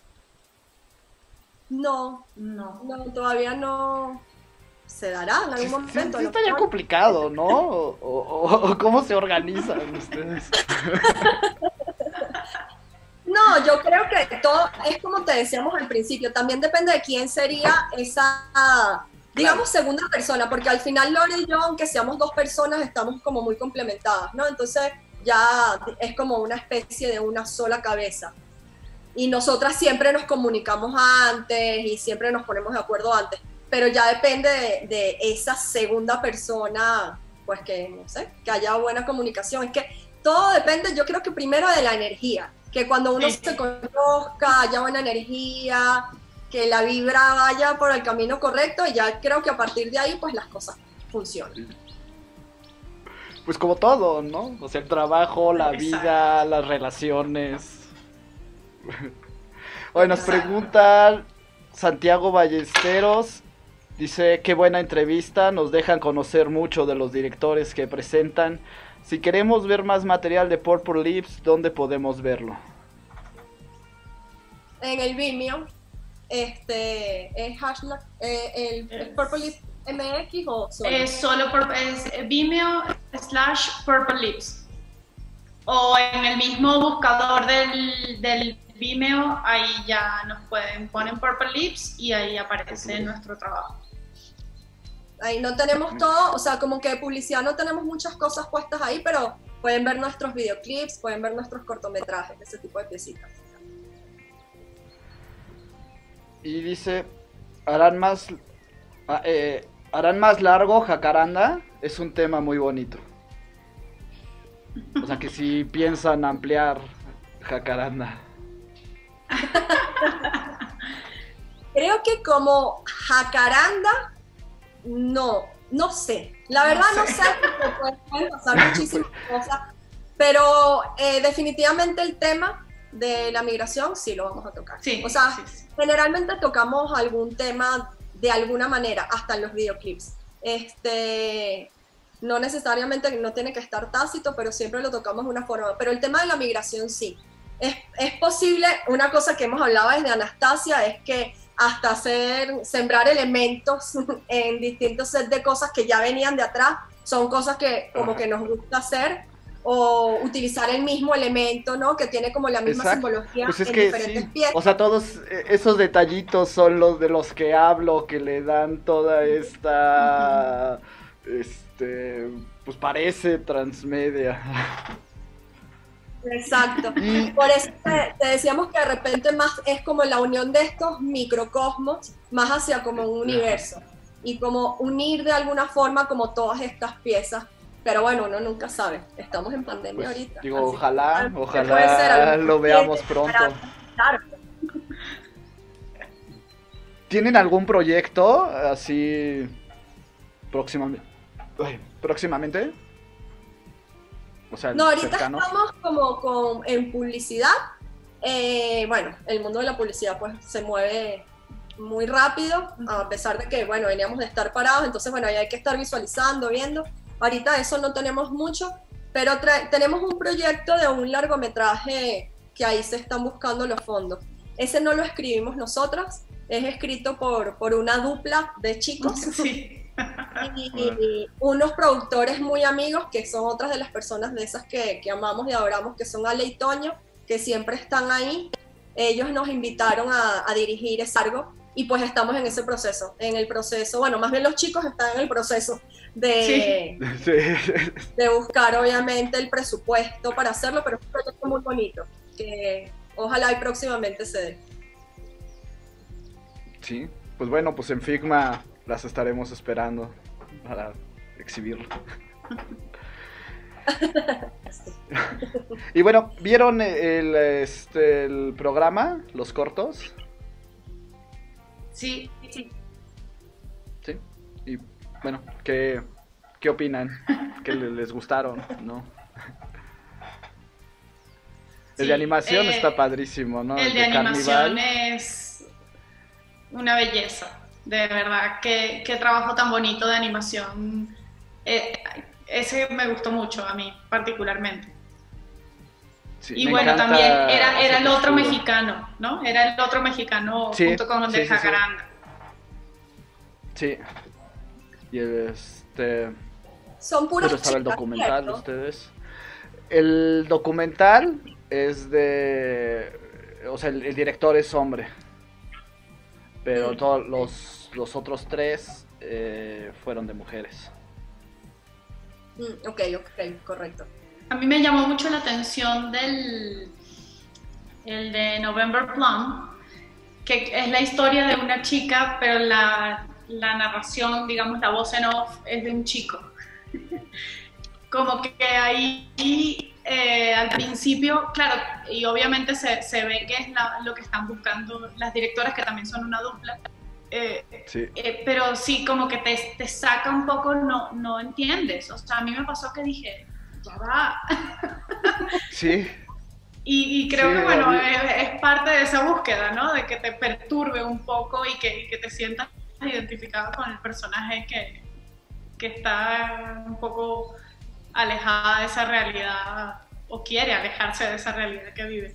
No, todavía no. Se dará en algún momento. Sí, está ya complicado, ¿no? O ¿cómo se organizan ustedes? No, yo creo que todo es como te decíamos al principio, también depende de quién sería esa, digamos, segunda persona, porque al final Lore y yo, aunque seamos 2 personas, estamos como muy complementadas, ¿no? Entonces ya es como una especie de una sola cabeza. Y nosotras siempre nos comunicamos antes y siempre nos ponemos de acuerdo antes, pero ya depende de esa segunda persona, pues que, no sé, que haya buena comunicación. Es que todo depende, yo creo que primero de la energía, que cuando uno se conozca, haya buena energía, que la vibra vaya por el camino correcto, y ya creo que a partir de ahí, pues las cosas funcionan. Pues como todo, ¿no? O sea, el trabajo, la vida, las relaciones. Hoy nos pregunta Santiago Ballesteros, dice, qué buena entrevista, nos dejan conocer mucho de los directores que presentan. Si queremos ver más material de Purple Lips, ¿dónde podemos verlo? En el Vimeo, es hashtag, el Purple Lips MX o solo. Es Vimeo /Purple Lips. O en el mismo buscador del Vimeo, ahí ya nos ponen Purple Lips y ahí aparece nuestro trabajo. Ahí no tenemos todo, o sea, como que de publicidad no tenemos muchas cosas puestas ahí, pero pueden ver nuestros videoclips, pueden ver nuestros cortometrajes, ese tipo de piecitas. Y dice, ¿harán más largo Jacaranda? Es un tema muy bonito. O sea, que si piensan ampliar Jacaranda. Creo que como Jacaranda, no sé. La verdad no sé, porque pueden pasar muchísimas cosas, pero definitivamente el tema de la migración sí lo vamos a tocar. Sí, o sea, sí. Generalmente tocamos algún tema de alguna manera, hasta en los videoclips. No necesariamente no tiene que estar tácito, pero siempre lo tocamos de una forma. Pero el tema de la migración sí. Es posible, una cosa que hemos hablado desde Anastasia es que hasta sembrar elementos en distintos sets de cosas que ya venían de atrás, son cosas que como que nos gusta hacer, o utilizar el mismo elemento, ¿no? Que tiene como la misma simbología pues es en que diferentes piezas. O sea, todos esos detallitos son los de los que hablo, que le dan toda esta... pues parece transmedia. Exacto. Por eso te decíamos que de repente más es como la unión de estos microcosmos, más hacia como un universo. Y como unir de alguna forma como todas estas piezas. Pero bueno, uno nunca sabe. Estamos en pandemia Pues, ahorita. digo, ojalá ser lo veamos pronto. Claro. ¿Tienen algún proyecto así próximamente? O sea, no, ahorita cercano. estamos como en publicidad. Bueno, el mundo de la publicidad pues se mueve muy rápido, a pesar de que, bueno, veníamos de estar parados, entonces, bueno, ahí hay que estar visualizando, viendo. Ahorita eso no tenemos mucho, pero tenemos un proyecto de un largometraje que ahí se están buscando los fondos. Ese no lo escribimos nosotras, es escrito por una dupla de chicos. Sí. Y unos productores muy amigos, que son otras de las personas de esas que amamos y adoramos, que son Ale y Toño, que siempre están ahí. Ellos nos invitaron a dirigir ese largo, y pues estamos en ese proceso, bueno, más bien los chicos están en el proceso de buscar obviamente el presupuesto para hacerlo, pero es un proyecto muy bonito, que ojalá y próximamente se dé. Sí, pues bueno, pues en Figma las estaremos esperando para exhibirlo. Y bueno, ¿vieron el programa, los cortos? Sí. Sí. ¿Y bueno, ¿qué opinan? ¿Qué les gustaron, no? El de animación está padrísimo, ¿no? El de animación es una belleza, de verdad, qué trabajo tan bonito de animación. Ese me gustó mucho a mí particularmente. Sí, y bueno, también era el otro mexicano, ¿no? Era el otro mexicano junto con el de Jacaranda. Sí. Y son puros pero estaba el documental, ¿cierto? ustedes. El documental es o sea, el director es hombre. Pero todos los otros 3 fueron de mujeres. Ok, correcto. A mí me llamó mucho la atención el de November Plum, que es la historia de una chica, pero la narración, digamos, la voz en off es de un chico. Como que ahí al principio, claro, y obviamente se ve que es lo que están buscando las directoras, que también son una dupla. Sí. Pero sí, como que te saca un poco, no entiendes. O sea, a mí me pasó que dije, ya va. Sí. Y creo que, bueno, es parte de esa búsqueda, ¿no? De que te perturbe un poco y que te sientas identificado con el personaje que está un poco alejada de esa realidad o quiere alejarse de esa realidad que vive.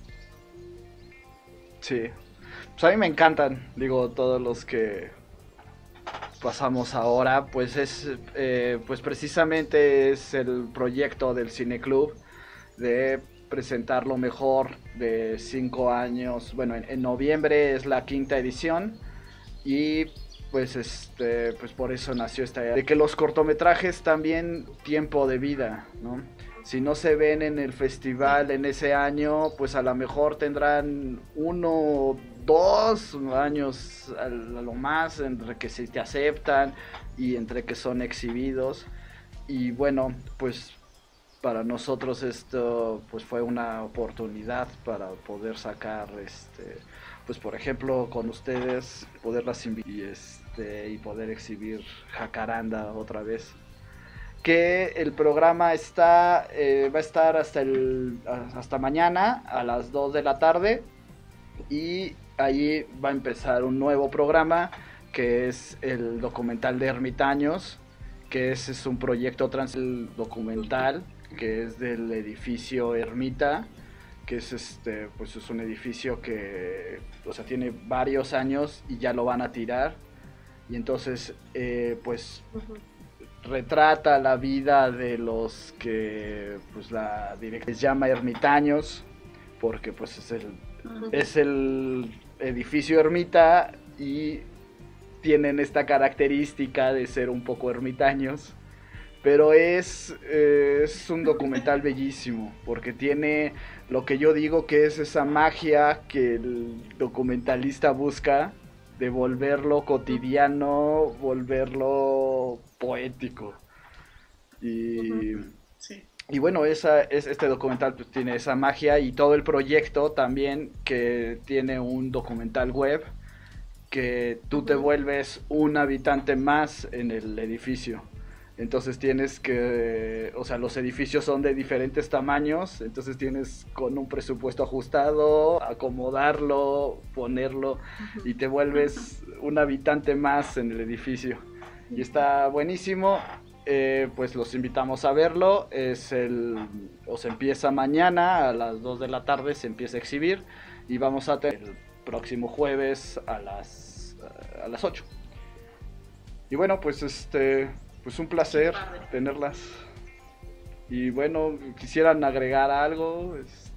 Sí. Pues a mí me encantan, digo, todos los que pasamos ahora, pues pues precisamente es el proyecto del Cineclub de presentar lo mejor de 5 años. Bueno, en noviembre es la 5ª edición y pues pues por eso nació esta idea de que los cortometrajes también tiempo de vida, ¿no? Si no se ven en el festival en ese año, pues a lo mejor tendrán 1 o 2 años a lo más entre que se te aceptan y entre que son exhibidos. Y bueno, pues para nosotros esto pues fue una oportunidad para poder sacar pues por ejemplo con ustedes poderlas invitar y poder exhibir Jacaranda otra vez. Que el programa va a estar hasta mañana a las 2 de la tarde y ahí va a empezar un nuevo programa que es el documental de Ermitaños, que es un proyecto documental que es del edificio Ermita, que es pues es un edificio que, o sea, tiene varios años y ya lo van a tirar, y entonces pues retrata la vida de los que pues la directora les llama ermitaños, porque pues es el edificio ermita y tienen esta característica de ser un poco ermitaños, pero es un documental bellísimo, porque tiene lo que yo digo que es esa magia que el documentalista busca, de volverlo cotidiano, volverlo poético. Y bueno, este documental pues tiene esa magia, y todo el proyecto también, que tiene un documental web, que tú te vuelves un habitante más en el edificio. Entonces tienes que, o sea, los edificios son de diferentes tamaños, entonces tienes con un presupuesto ajustado, acomodarlo, ponerlo, y te vuelves un habitante más en el edificio. Y está buenísimo, pues los invitamos a verlo. Se empieza mañana a las 2 de la tarde, se empieza a exhibir, y vamos a tener el próximo jueves a las 8. Y bueno, pues pues un placer tenerlas. Y bueno, quisieran agregar algo,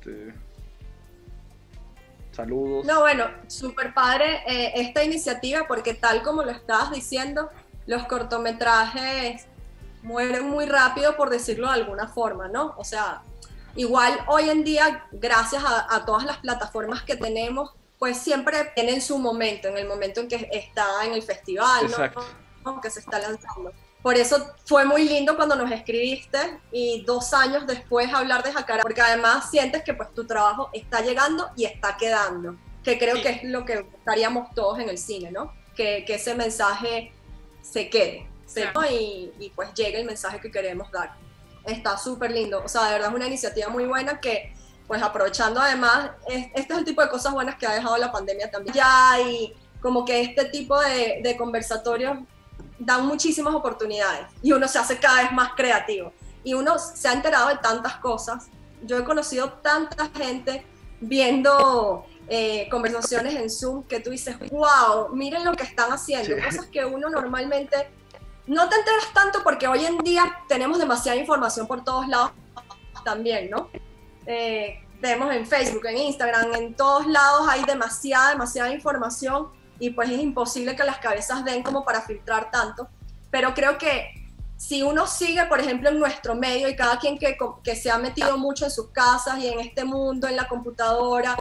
saludos. No, bueno, súper padre esta iniciativa, porque tal como lo estabas diciendo, los cortometrajes mueren muy rápido, por decirlo de alguna forma, ¿no? O sea, igual hoy en día, gracias a todas las plataformas que tenemos, pues siempre tienen su momento, en el momento en que está en el festival, exacto, ¿no? Que se está lanzando. Por eso fue muy lindo cuando nos escribiste, y 2 años después hablar de Jacaranda, porque además sientes que pues tu trabajo está llegando y está quedando, que creo que es lo que buscaríamos todos en el cine, ¿no? Que ese mensaje se quede. y pues llega el mensaje que queremos dar. Está súper lindo, o sea, de verdad es una iniciativa muy buena que, pues aprovechando además, este es el tipo de cosas buenas que ha dejado la pandemia también. Ya, y como que este tipo de conversatorios dan muchísimas oportunidades y uno se hace cada vez más creativo y uno se ha enterado de tantas cosas. Yo he conocido tanta gente viendo conversaciones en Zoom que tú dices, wow, miren lo que están haciendo, sí. Cosas que uno normalmente no te enteras tanto porque hoy en día tenemos demasiada información por todos lados también, ¿no? Vemos en Facebook, en Instagram, en todos lados hay demasiada información y pues es imposible que las cabezas den como para filtrar tanto, pero creo que si uno sigue, por ejemplo, en nuestro medio y cada quien que se ha metido mucho en sus casas y en este mundo, en la computadora,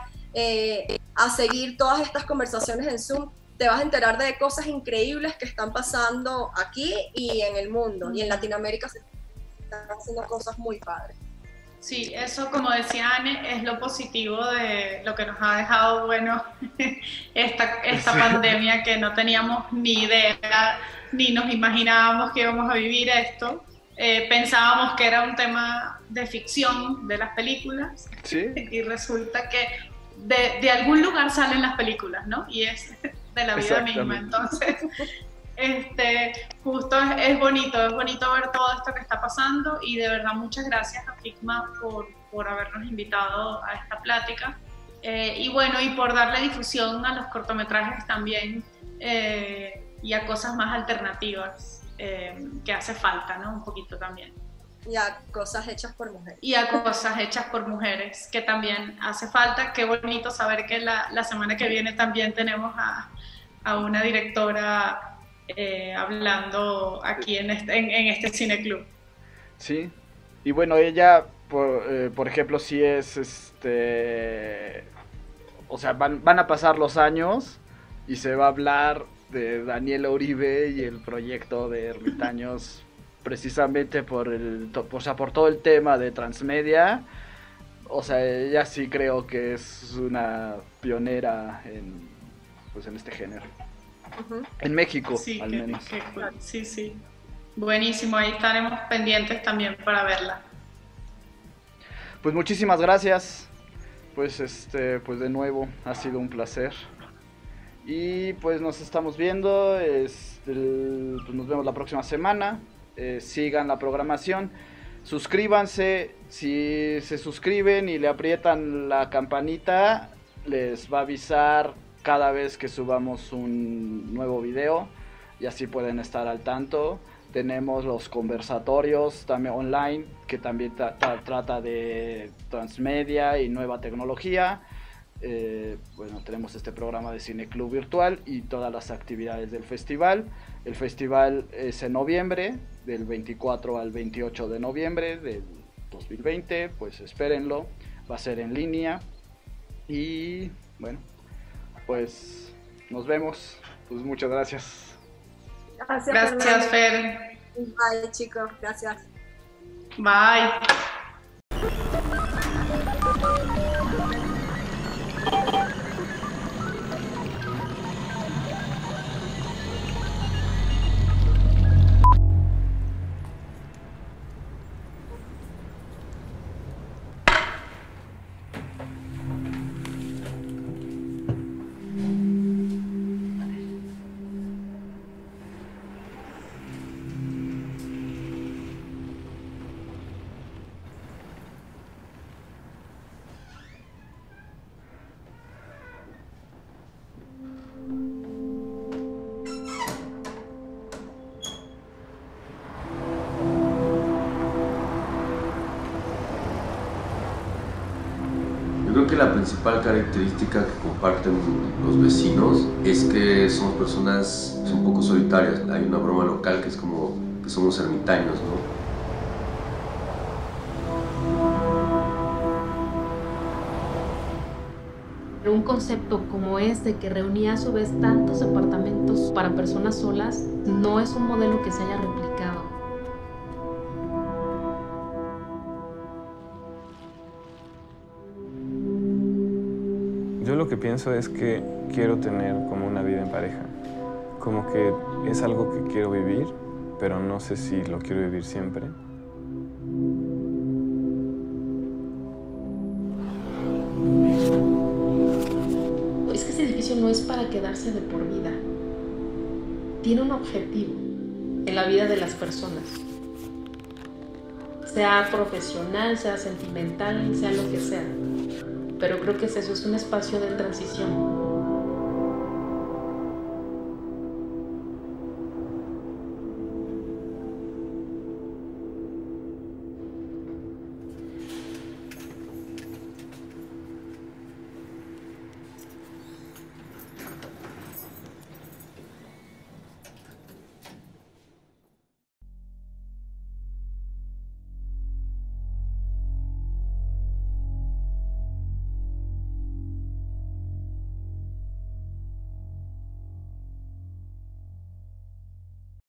a seguir todas estas conversaciones en Zoom, te vas a enterar de cosas increíbles que están pasando aquí y en el mundo. Y en Latinoamérica se están haciendo cosas muy padres. Sí, eso, como decía Anne, es lo positivo de lo que nos ha dejado, bueno, esta pandemia, que no teníamos ni idea, ni nos imaginábamos que íbamos a vivir esto. Pensábamos que era un tema de ficción de las películas, ¿sí? Y resulta que de algún lugar salen las películas, ¿no? Y es de la vida misma. Entonces, justo es bonito ver todo esto que está pasando, y de verdad muchas gracias a Figma por habernos invitado a esta plática, y bueno, y por darle difusión a los cortometrajes también, y a cosas más alternativas, que hace falta, ¿no? Un poquito también. Y a cosas hechas por mujeres. Y a cosas hechas por mujeres, que también hace falta. Qué bonito saber que la semana que viene también tenemos a una directora hablando aquí en este cineclub. Sí, y bueno, ella, por ejemplo, sí es, o sea, van a pasar los años y se va a hablar de Daniela Uribe y el proyecto de Ermitaños, precisamente por todo el tema de transmedia. O sea, ella sí creo que es una pionera en este género. Uh-huh. En México, sí, al menos. Sí. Buenísimo, ahí estaremos pendientes también para verla. Pues muchísimas gracias. Pues pues de nuevo ha sido un placer. Y pues nos estamos viendo, pues nos vemos la próxima semana. Sigan la programación, suscríbanse. Si se suscriben y le aprietan la campanita, les va a avisar cada vez que subamos un nuevo video, y así pueden estar al tanto. Tenemos los conversatorios también online, que también trata de transmedia y nueva tecnología. Bueno, tenemos este programa de cineclub virtual y todas las actividades del festival. El festival es en noviembre, del 24 al 28 de noviembre del 2020, pues espérenlo, va a ser en línea. Y bueno, pues nos vemos. Pues muchas gracias. Gracias, Fer. Bye, chicos, gracias. Bye. La principal característica que comparten los vecinos es que somos personas un poco solitarias. Hay una broma local que es como que somos ermitaños, ¿no? Un concepto como este, que reunía a su vez tantos departamentos para personas solas, no es un modelo que se haya replicado. Yo lo que pienso es que quiero tener como una vida en pareja, como que es algo que quiero vivir pero no sé si lo quiero vivir siempre. Es que ese edificio no es para quedarse de por vida. Tiene un objetivo en la vida de las personas. Sea profesional, sea sentimental, sea lo que sea. Pero creo que es eso, es un espacio de transición.